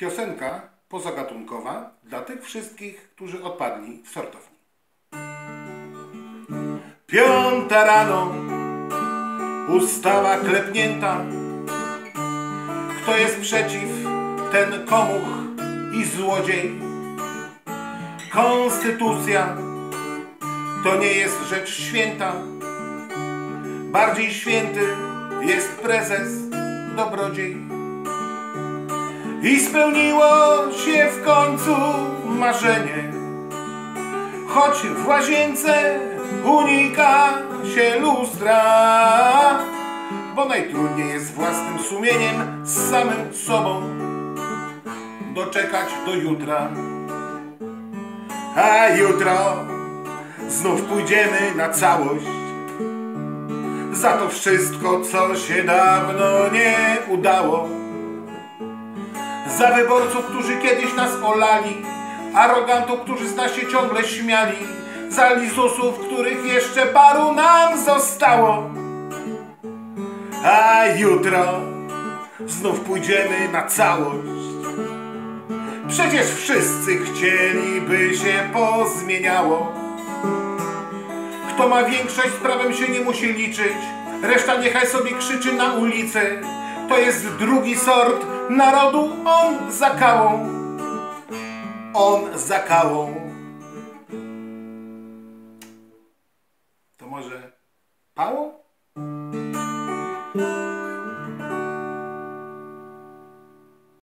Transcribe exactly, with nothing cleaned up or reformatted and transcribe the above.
Piosenka pozagatunkowa dla tych wszystkich, którzy odpadli w sortowni. Piąta rano, ustawa klepnięta. Kto jest przeciw, ten komuch i złodziej. Konstytucja to nie jest rzecz święta. Bardziej święty jest prezes Dobrodziej. I spełniło się w końcu marzenie, choć w łazience unika się lustra, bo najtrudniej jest własnym sumieniem, z samym sobą doczekać do jutra. A jutro znów pójdziemy na całość za to wszystko, co się dawno nie udało. Za wyborców, którzy kiedyś nas olali, arogantów, którzy z nas się ciągle śmiali, za lizusów, których jeszcze paru nam zostało. A jutro znów pójdziemy na całość. Przecież wszyscy chcieli, by się pozmieniało. Kto ma większość, z prawem się nie musi liczyć, reszta niechaj sobie krzyczy na ulicy. To jest drugi sort narodu, on za kałą, on za kałą.